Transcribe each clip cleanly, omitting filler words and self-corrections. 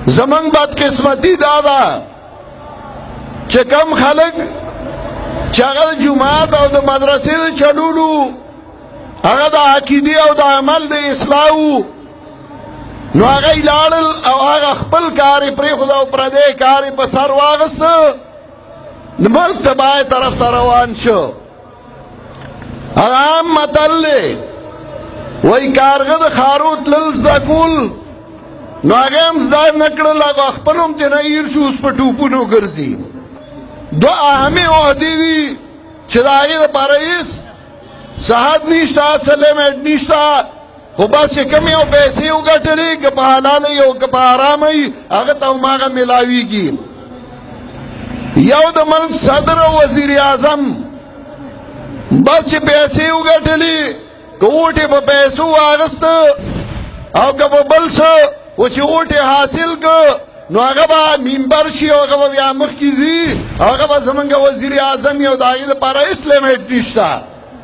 زمنګ بدقسمتي دا ده چې کم خلک چې هغه د جومات او د مدرسې د چلولو هغه د عقیدې او د عمل د اصلاح وو، نو هغه یې لاړل او هغه خپل کار یې پرېښود او پردی کار یې په سر واغسته، د ملک تباهۍ طرف ته روان شو. هغه عام متل دی وایي کارغه د خارو تلل زده کول، نو هغه هم زده نه کړل، هغه خپل هم ترې نه هېر شو، اوس په ټوپونو ګرځي. دوه اهمې عهدې دي چې د هغې دپاره هېڅ صحت نشته، سلیمټ نشته، خو بس چې کوم یو پیسې وګټلې که په حلاله وي او که په حرامه وي هغه ته هماغه میلاویږي. یو د ملک صدر او وزیر اعظم بس چې پیسې وګټلې که ووټ یې په پیسو واخسته او که په بل څه، خو چې ووټ یې حاصل که نو هغه به منبر شي او هغه به بیا مخکې ځي، هغه به زمونږ وزیر اعظم یو د هغې دپاره هېڅ لیمټ نشته.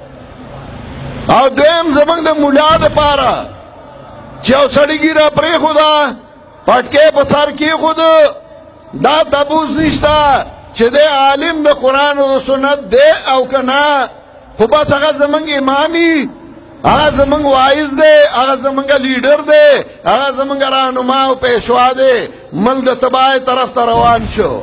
او دویم زمونږ د ملا دپاره چې یو سړي ږیره پرېښوده، پټکی په سر کېښوده، دا تپوس نشته چې دی عالم د قرآن او د سنت دی او که نه، خو بس هغه زمونږ امامي، هغه زمونږ وایز دی، هغه زمونږ لیډر دی، هغه زمونږ رهنما او پیشوا دی. ملک د تباهۍ طرف ته روان شو.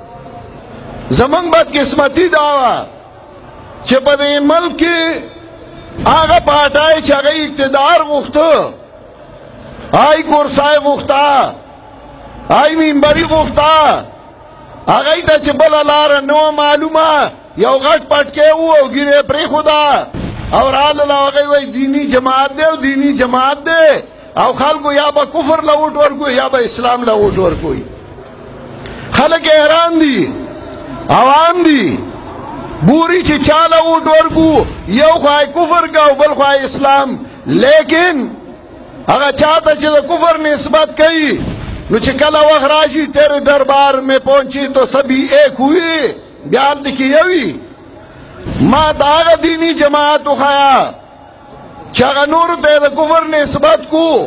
زمونږ بدقسمتي دا وه چې په دې ملک کې هغه پاټای چې هغه اقتدار غوښته، هغه کرسۍ غوښته، هغه منبري غوښته، هغې ته چې بله لاره نه وه معلومه، یو غټ پټکی و او ږیره یې پرېښوده او رالل او هغې وایي دیني جماعت دی او دیني جماعت دی، او خلکو یا به کفر له ووټ ورکوي یا به اسلام له ووټ ورکوي. خلک حیران دي، عوام دي، بوری چې چاله ووټ ورکو، یو خوا کفر کا او بل خوا اسلام، لیکن هغه چاته چې د کفر نسبت کوي نو چې کله وخت راشي تیرے دربار میں پہنچی تو سبھی ایک ہوئی، بیا هلته کې یو وي. ما ته هغه دیني جماعت وښیه چې هغه نورو ته د کفر نسبت کو،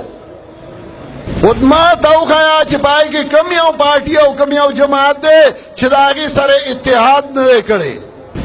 خو ما ته وښیه چې په هغې کې کم یو پارټي او کم یو جماعت دی چې د هغې سره اتحاد نه دی کړی.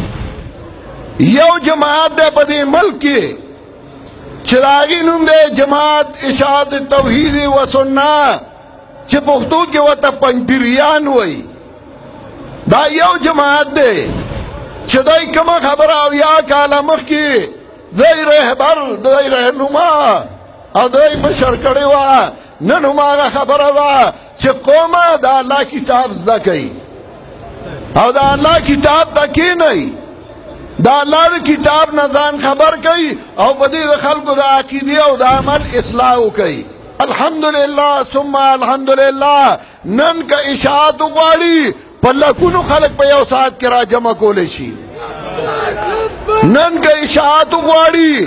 یو جماعت دی په دې ملک کې چې د هغې نوم دی جماعت اشاعت توحید و سنت، چې پښتو کې ورته پنجپیریان وایي. دا یو جماعت دی چې دی کومه خبره اویا کاله مخکې دی رهبر، دی رهنما او دی مشر کړې وه، نن هماغه خبره ده چې قومه د الله کتاب زده کوي او د الله کتاب ته کښېنئ، د الله د کتاب نه ځان خبر کوي او په دې د خلکو د عقیدې او د عمل اصلاح وکوي. الحمدلله ثم الحمدلله. نن که اشاعت وغواړي په لکونو خلک په یو ساعت کې را جمع کولی شي. نن که اشاعت وغواړي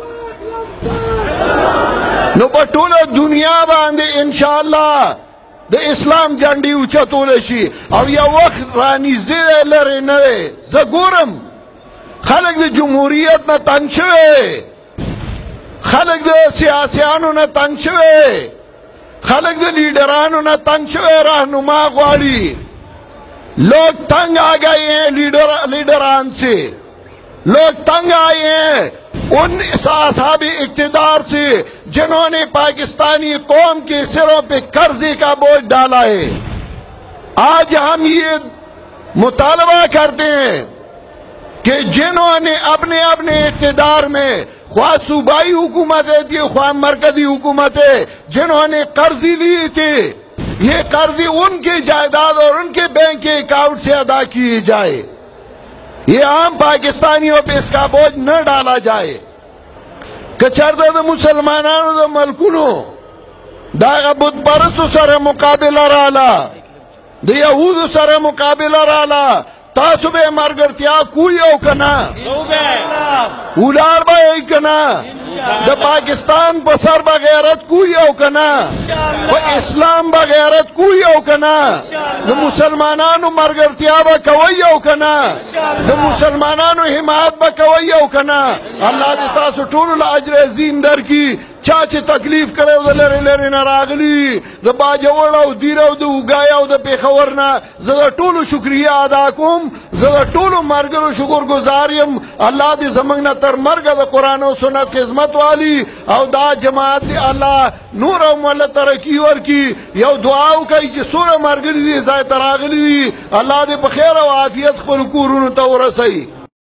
نو په ټوله دنیا باندې انشاءالله د اسلام جنډې اوچتولی شي. او یو وخت رانږدې دی، لرې نه دی. زه ګورم خلک د جمهوریت نه تنګ شوی، خلک د سیاسیانو نه تنګ شوی، خلک د لیڈرانو نه تنگ شوی، رہنما غواړي. لوگ تنگ آ گئے ہیں لیڈران سے، لوگ تنگ آئے ہیں ان اصحاب اقتدار سے جنہوں نے پاکستانی قوم کے سروں پہ قرضے کا بوجھ ڈالا ہے. آج ہم یہ مطالبہ کرتے ہیں کہ جنہوں نے اپنے اپنے اقتدار میں خواہ صوبائی حکومتیں تھی خواہ مرکزی حکومتیں جنہوں نے قرضی لی تھی، یہ قرضی ان کی جائیداد اور ان کے بینک کے اکاؤنٹ سے ادا کیے جائے. یہ عام پاکستانیوں پہ اس کا بوجھ نہ ڈالا جائے. کچرده د مسلمانانو د ملکونو دا بت پرستو سره مقابله رااله، د یهودو سره مقابله رااله. تاسو به مرګرتیا کوی او کنه ولار به کنه د پاکستان په سر بغیرت کوی او کنه په اسلام بغیرت کوی او کنه د مسلمانانو مرګرتیا به کوي او کنه د مسلمانانو حمایت به کوي او کنه. الله دې تاسو ټول اجر عظیم درکړي چا چې تکلیف کړو د لرې لرې نه راغلي د باجوړ او دیر او د اوګای او د پېښور نه زه د ټولو شکریه ادا کوم زه د ټولو ملګرو شکرګزار یم الله دې زموږ نه تر مرګه د قرآن او سنت خدمت والی او دا جماعت دې الله نور او مله ترقي ورکړي یو دعا وکړئ چې څومره ملګري دې ځای ته راغلي دي الله دې په خیر او عافیت خپلو کورونو ته ورسوي